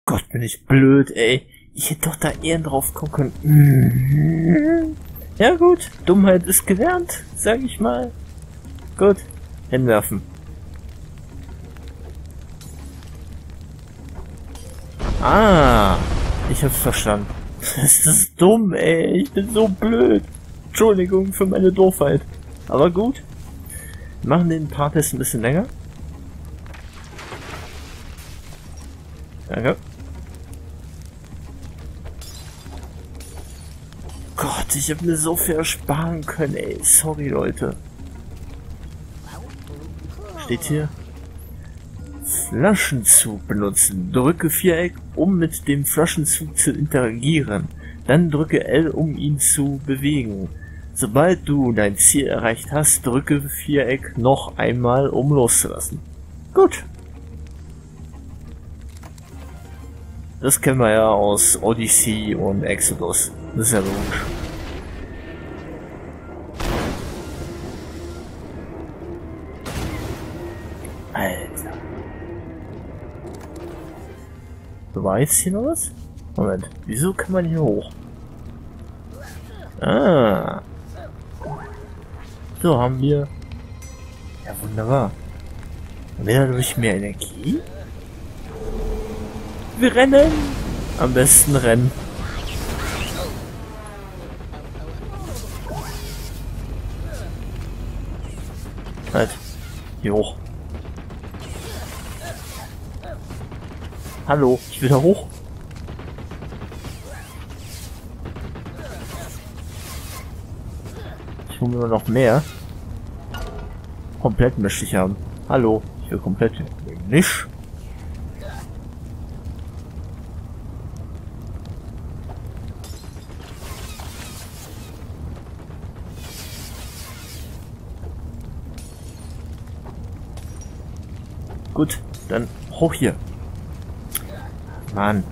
Gott, bin ich blöd, ey. Ich hätte doch da eher drauf kommen können. Ja gut, Dummheit ist gelernt, sag ich mal. Gut, hinwerfen. Ah, ich hab's verstanden. Das ist dumm, ey. Ich bin so blöd. Entschuldigung für meine Doofheit. Aber gut. Wir machen den Part jetzt ein bisschen länger. Danke. Gott, ich hab mir so viel ersparen können, ey. Sorry, Leute. Steht hier. Flaschenzug benutzen. Drücke Viereck, um mit dem Flaschenzug zu interagieren. Dann drücke L, um ihn zu bewegen. Sobald du dein Ziel erreicht hast, drücke Viereck noch einmal, um loszulassen. Gut. Das kennen wir ja aus Odyssey und Exodus. Das ist ja logisch. Alter. So, war jetzt hier noch was? Moment, wieso kann man hier hoch? Ah. So, haben wir... Ja, wunderbar. Wieder durch mehr Energie? Wir rennen! Am besten rennen. Halt. Hier hoch. Hallo, ich will da hoch. Ich hole mir noch mehr. Komplett möchte ich haben. Hallo, ich will komplett nicht. Gut, dann hoch hier. Mann.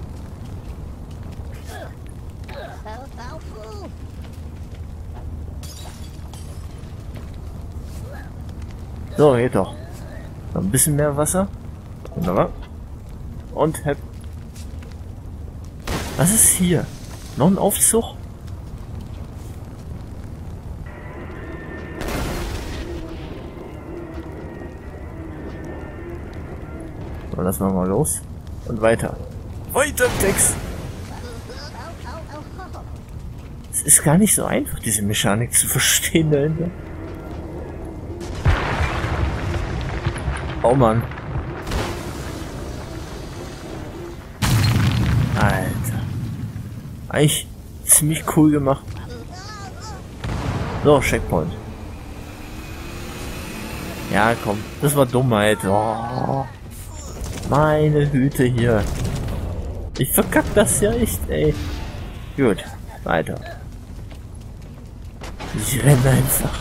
So, geht doch. Noch ein bisschen mehr Wasser. Wunderbar. Und hepp. Was ist hier? Noch ein Aufzug? So, lassen wir mal los. Und weiter. Weiter, Text! Es ist gar nicht so einfach, diese Mechanik zu verstehen dahinter. Oh Mann. Alter. Eigentlich ziemlich cool gemacht. So, Checkpoint. Ja, komm. Das war Dummheit. Oh. Meine Hüte hier. Ich verkack das ja echt, ey. Gut. Weiter. Ich renne einfach.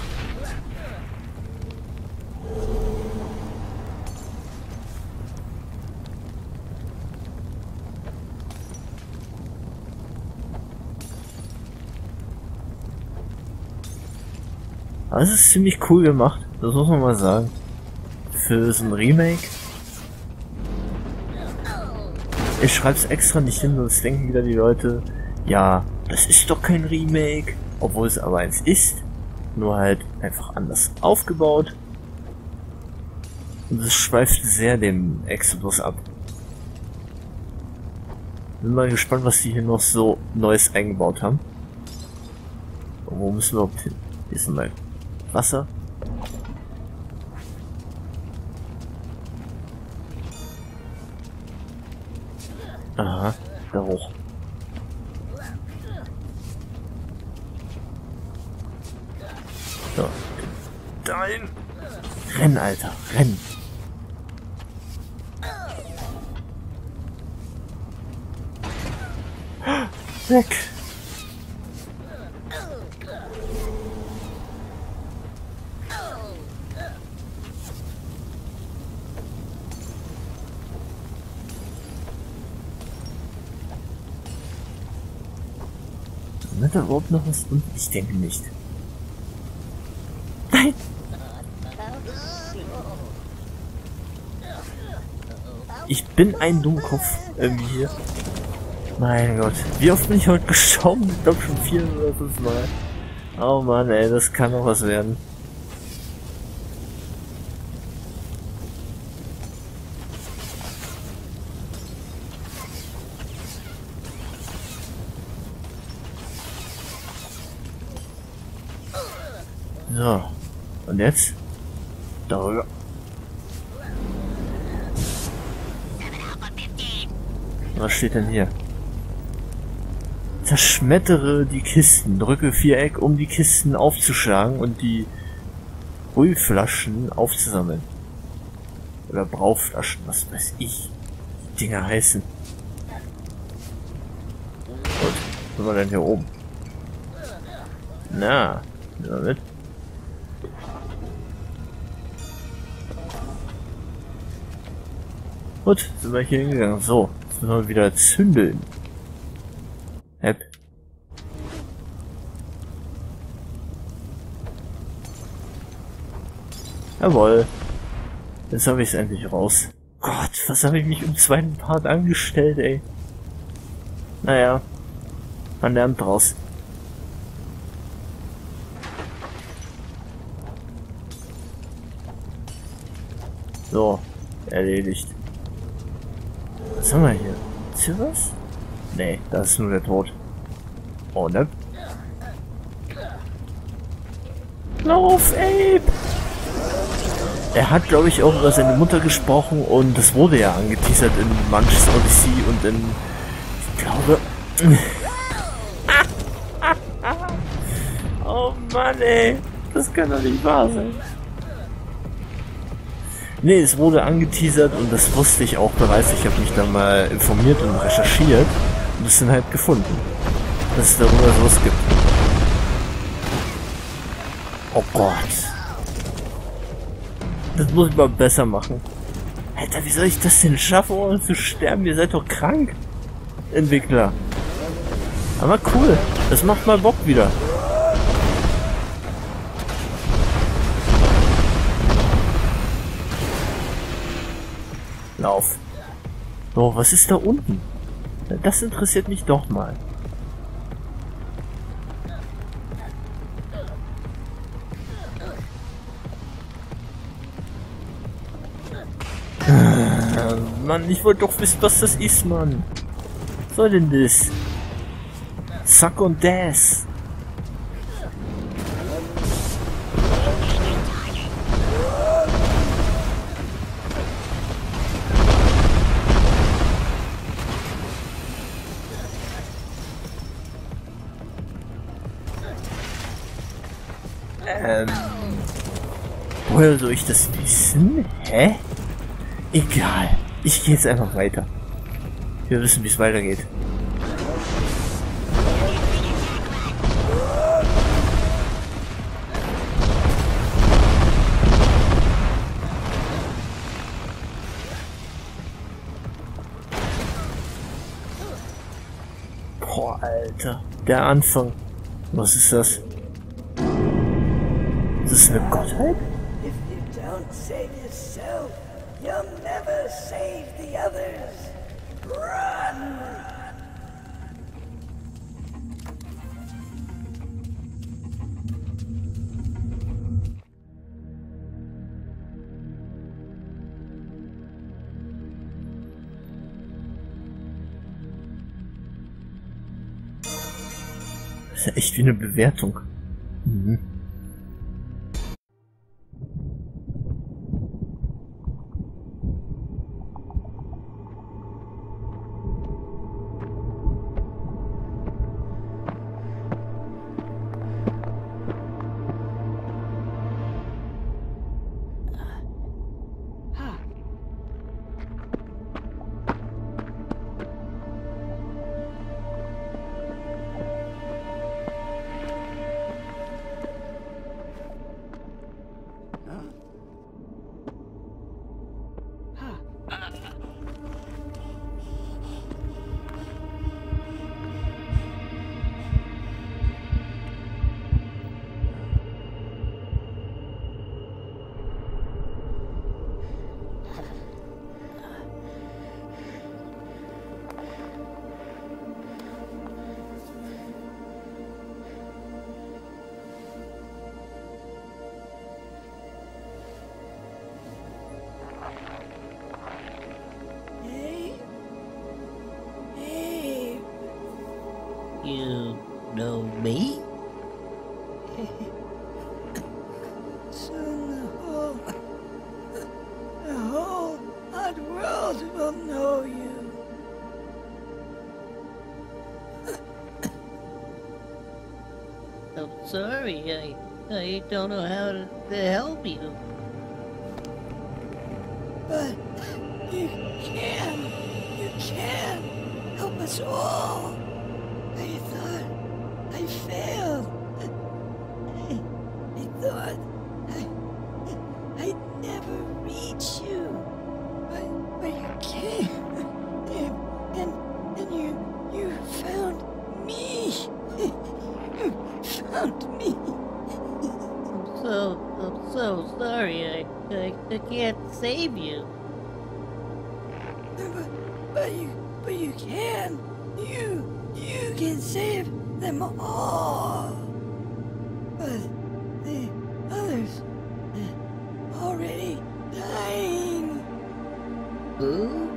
Aber es ist ziemlich cool gemacht, das muss man mal sagen. Für so ein Remake. Ich schreib's extra nicht hin, sonst denken wieder die Leute, ja, das ist doch kein Remake, obwohl es aber eins ist, nur halt einfach anders aufgebaut. Und es schweift sehr dem Exodus ab. Bin mal gespannt, was die hier noch so Neues eingebaut haben. Und wo müssen wir überhaupt hin? Hier ist mal Wasser. Aha, da hoch. So. Dahin. Renn, Alter, renn. Weg. Hat da überhaupt noch was unten? Ich denke nicht. Nein! Ich bin ein Dummkopf. Irgendwie hier. Mein Gott. Wie oft bin ich heute gestorben? Ich glaube schon 4 oder 5 Mal. Oh Mann, ey, das kann noch was werden. So. Und jetzt? Darüber. Was steht denn hier? Zerschmettere die Kisten. Drücke Viereck, um die Kisten aufzuschlagen und die Brühflaschen aufzusammeln. Oder Brauflaschen, was weiß ich. Die Dinger heißen. Gut, was haben wir denn hier oben? Na, nehmen wir mit. Gut, sind wir hier hingegangen. So, jetzt müssen wir wieder zündeln. Hep. Jawohl. Jetzt habe ich es endlich raus. Gott, was habe ich mich im zweiten Part angestellt, ey. Naja, man lernt draus. So, erledigt. Was haben wir hier? Ist hier was? Nee, das ist nur der Tod. Oh, ne? Lauf, Abe! Er hat, glaube ich, auch über seine Mutter gesprochen und das wurde ja angeteasert in Munch's Odyssey und in... Ich glaube... Oh Mann, ey! Das kann doch nicht wahr sein. Nee, es wurde angeteasert und das wusste ich auch bereits. Ich habe mich da mal informiert und recherchiert und es dann halt gefunden, dass es darüber sowas gibt. Oh Gott. Das muss ich mal besser machen. Alter, wie soll ich das denn schaffen, ohne zu sterben? Ihr seid doch krank, Entwickler. Aber cool. Das macht mal Bock wieder. Lauf. So, was ist da unten? Das interessiert mich doch mal. Mann, ich wollte doch wissen, was das ist, Mann. Was soll denn das? Suck und Das. Woher soll ich das wissen? Hä? Egal. Ich gehe jetzt einfach weiter. Wir wissen, wie es weitergeht. Boah, Alter. Der Anfang. Was ist das? Ist das eine Gottheit? If you don't save yourself, you'll never save the others. Run! Das ist ja echt wie eine Bewertung. Mhm. You know me? Soon the whole odd world will know you. I'm sorry, I don't know how to help you. But you can help us all. I thought I failed. I thought I'd never reach you. But you came. And you found me. You found me. I'm so sorry. I can't save you. But you can. You can save them all. But the others already dying. Who?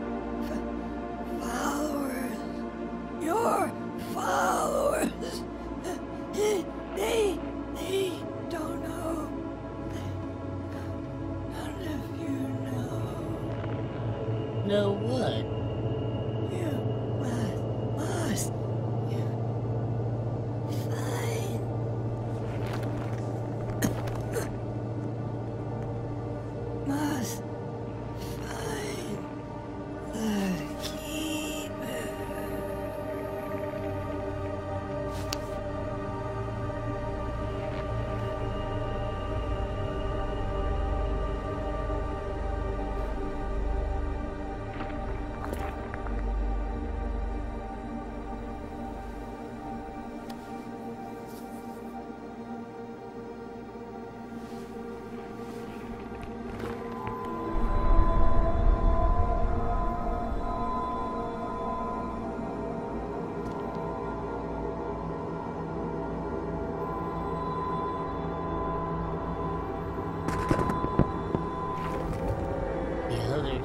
Followers. Your followers. They don't know. None of you know. No what? You must find must find the keeper. The others.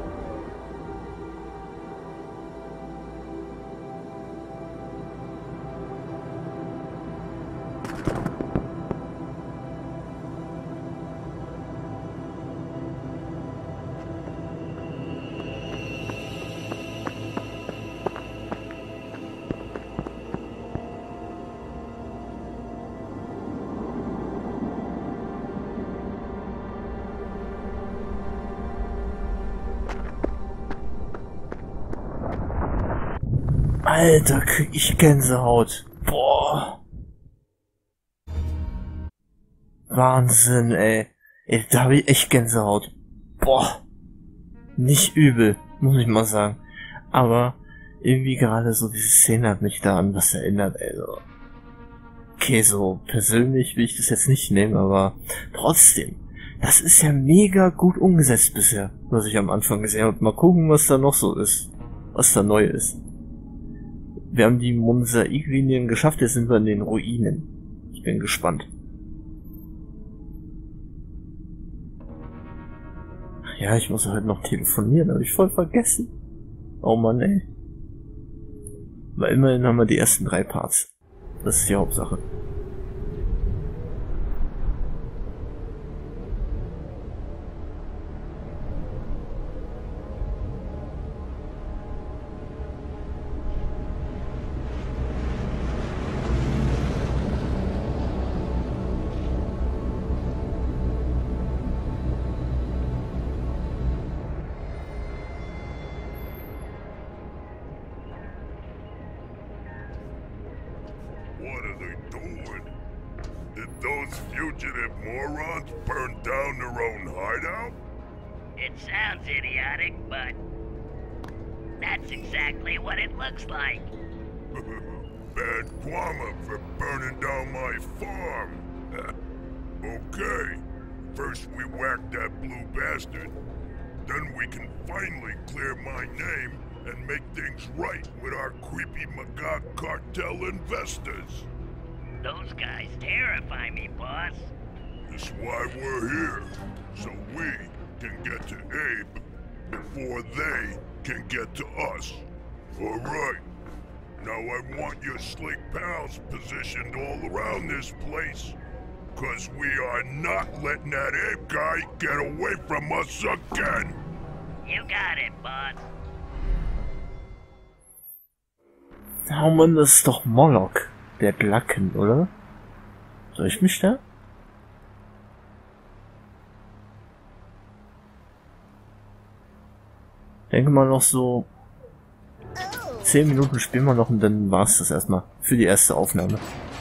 Alter, krieg ich Gänsehaut. Boah. Wahnsinn, ey. Da hab ich echt Gänsehaut. Boah. Nicht übel, muss ich mal sagen. Aber irgendwie gerade so diese Szene hat mich da an was erinnert, ey. So. Okay, so persönlich will ich das jetzt nicht nehmen, aber trotzdem. Das ist ja mega gut umgesetzt bisher, was ich am Anfang gesehen habe. Mal gucken, was da noch so ist. Was da neu ist. Wir haben die Mosaiklinien geschafft, jetzt sind wir in den Ruinen. Ich bin gespannt. Ja, ich muss heute noch telefonieren, habe ich voll vergessen. Oh Mann, ey. Aber immerhin haben wir die ersten 3 Parts. Das ist die Hauptsache. What are they doing? Did those fugitive morons burn down their own hideout? It sounds idiotic, but that's exactly what it looks like. Bad Guama for burning down my farm. Okay, first we whack that blue bastard. Then we can finally clear my name and make things right with our creepy Magog cartel investors. Those guys terrify me, boss. That's why we're here, so we can get to Abe before they can get to us. All right. Now I want your slick pals positioned all around this place. Cause we are not letting that ape guy get away from us again. You got it, bud. Oh Mann, das ist doch Moloch, der Glacken, oder? Soll ich mich da? Denke mal noch so 10 Minuten spielen wir noch und dann war's das erstmal für die erste Aufnahme.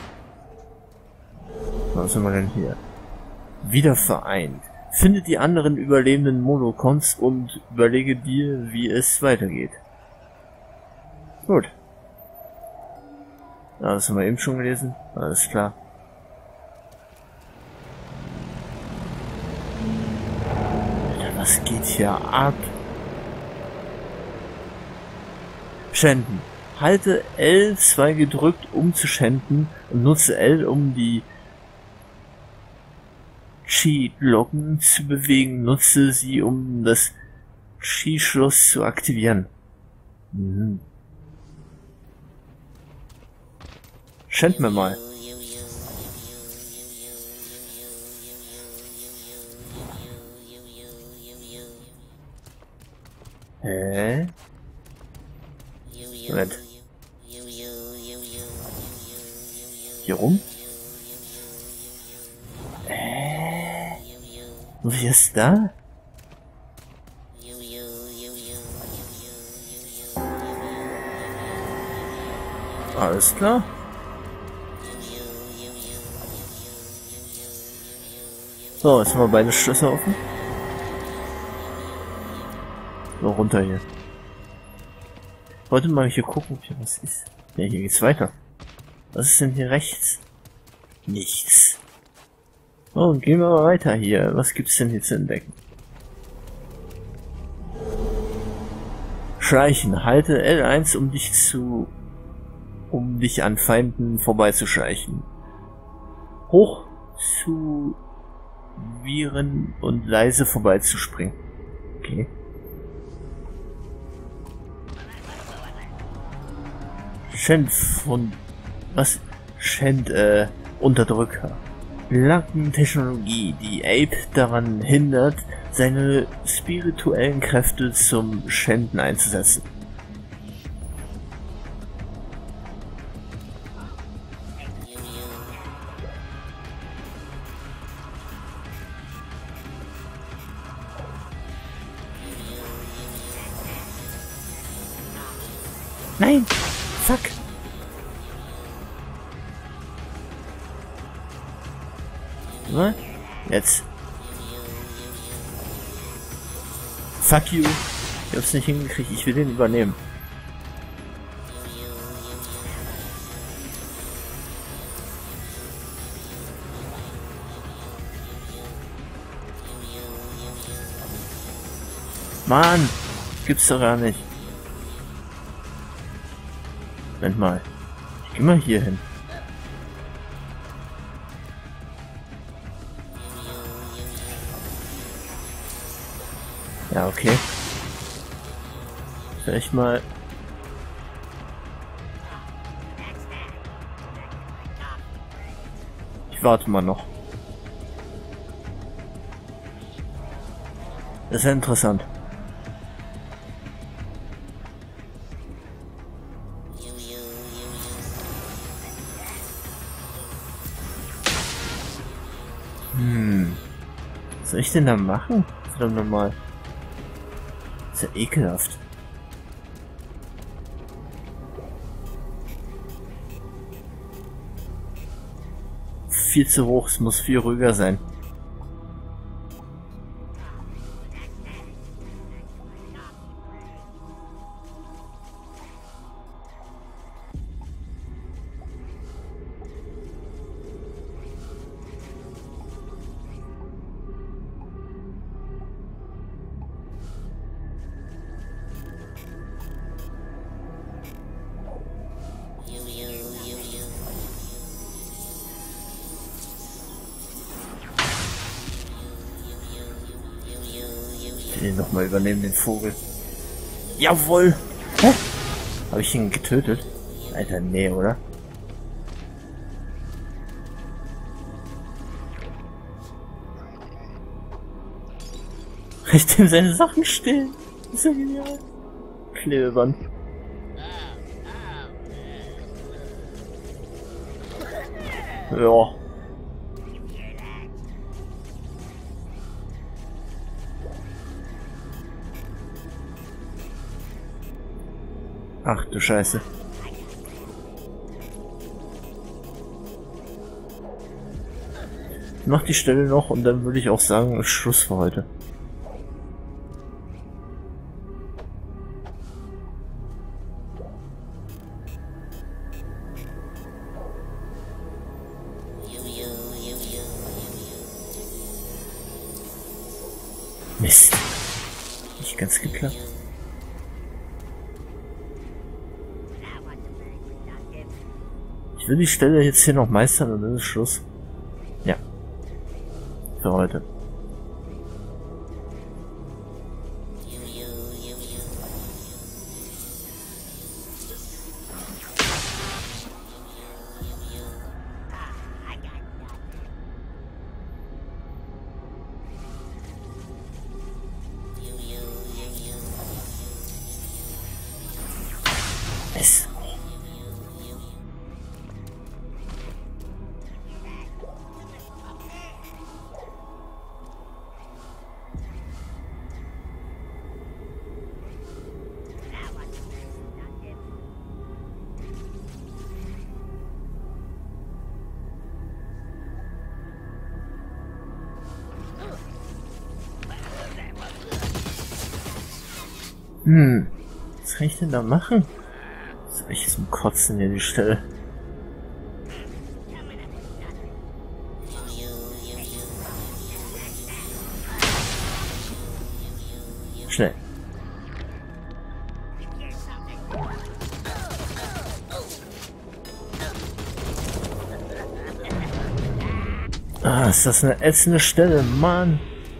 Was sind wir denn hier? Wieder vereint. Finde die anderen überlebenden Molokons und überlege dir, wie es weitergeht. Gut. Ja, das haben wir eben schon gelesen. Alles klar. Alter, was geht hier ab? Schänden. Halte L2 gedrückt, um zu schänden, und nutze L, um die Chi-Glocken zu bewegen. Nutze sie, um das Chi-Schloss zu aktivieren. Schänd mir mal. Hä? Moment. Hier rum? Wie ist da? Alles klar. So, jetzt haben wir beide Schlösser offen. So, runter hier. Wollte mal hier gucken, ob hier was ist. Ja, hier geht's weiter. Was ist denn hier rechts? Nichts. Oh, gehen wir mal weiter hier. Was gibt's denn hier zu entdecken? Schleichen. Halte L1, um dich an Feinden vorbeizuschleichen. Hoch zu Viren und leise vorbeizuspringen. Okay. Unterdrücker. Lackentechnologie, die Ape daran hindert, seine spirituellen Kräfte zum Schänden einzusetzen. Nein! Fuck! Was? Jetzt. Fuck you! Ich hab's nicht hingekriegt, ich will den übernehmen. Mann! Gibt's doch gar nicht. Moment mal. Ich geh mal hier hin. Ja, okay. Vielleicht mal... Ich warte mal noch. Das ist ja interessant. Was soll ich denn da machen? Verdammt nochmal. Das ist ja ekelhaft. Viel zu hoch, es muss viel ruhiger sein. Den nochmal übernehmen, den Vogel. Jawohl! Hä? Habe ich ihn getötet? Alter, nee, oder? Lässt ihm seine Sachen stehen. Das ist ja genial. Klebeband. Ja. Ach du Scheiße. Ich mach die Stelle noch und dann würde ich auch sagen, ist Schluss für heute. Mist. Nicht ganz geklappt. Ich will die Stelle jetzt hier noch meistern und dann ist Schluss. Ja. Für heute. Mist. Was kann ich denn da machen? Soll ich zum Kotzen hier die Stelle? Schnell. Ah, ist das eine ätzende Stelle, Mann.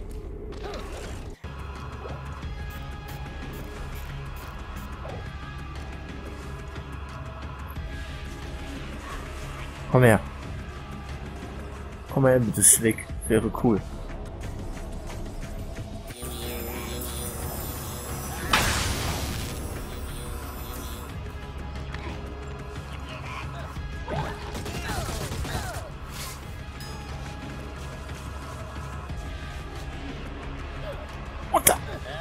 Komm her. Komm her, bitte, Slick. Wäre cool. Unter!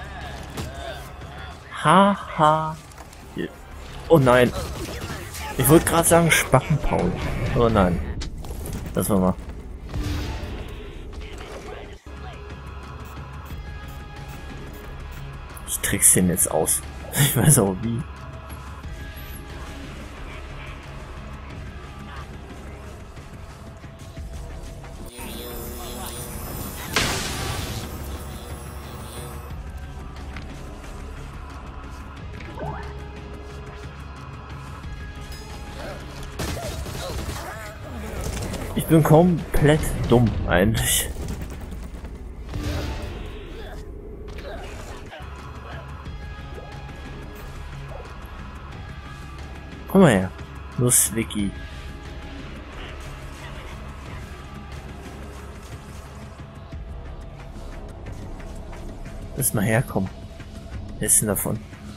Haha. Oh nein. Ich wollte gerade sagen Spackenpaul. Oh nein. Das war mal. Ich trick's den jetzt aus. Ich weiß auch wie. Ich bin komplett dumm eigentlich. Komm mal her. Los, Vicky. Lass mal herkommen. Wer ist denn davon?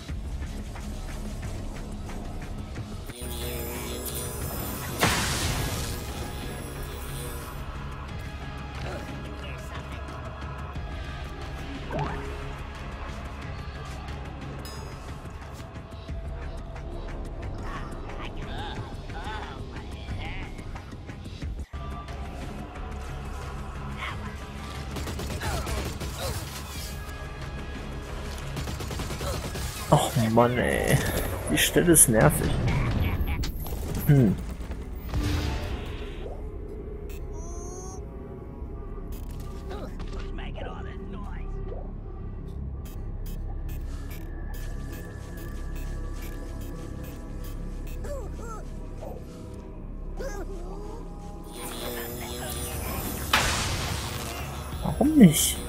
Och Mann, ey. Die Stelle ist nervig. Warum nicht?